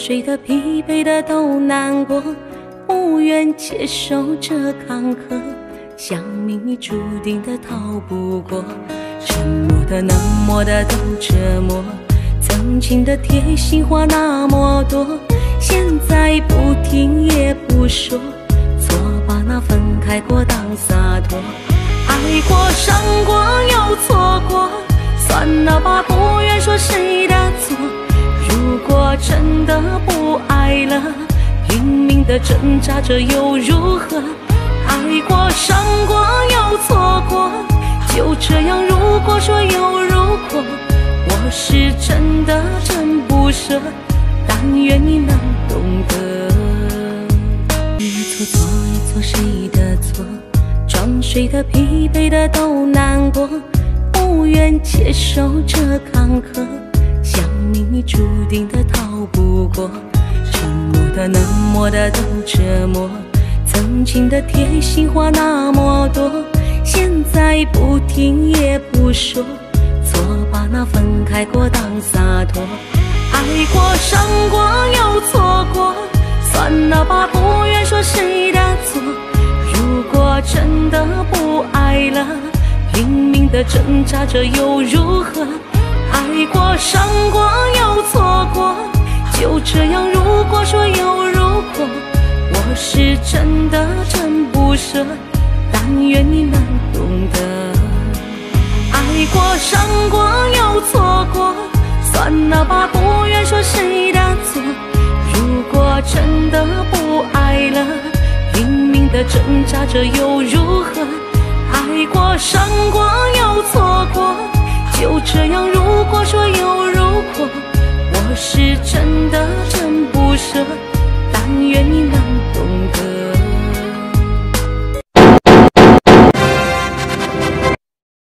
睡的疲惫的都难过，不愿接受这坎坷，像命运注定的逃不过，沉默的冷漠的都折磨，曾经的贴心话那么多，现在不听也不说，错把那分开过当洒脱，爱过伤过又错过，算了吧，不愿说谁的错，如果真的不爱了，拼命的挣扎着又如何，爱过伤过又错过，就这样如果说又如果，我是真的真不舍，但愿你能懂得。一错错一错谁的错，装睡的疲惫的都难过，不愿接受这坎坷，像命运注定的逃不过，沉默的冷漠的都折磨，曾经的贴心话那么多，现在不听也不说，错把那分开过当洒脱，爱过伤过又错过，算了吧，不愿说谁的错，如果真的不爱了，拼命的挣扎着又如何，爱过伤过又错过，就这样如果说又如果，我是真的真不舍，但愿你能懂得。爱过伤过又错过，算了吧，不愿说谁的错，如果真的不爱了，拼命的挣扎着又如何，爱过伤过又错过，就这样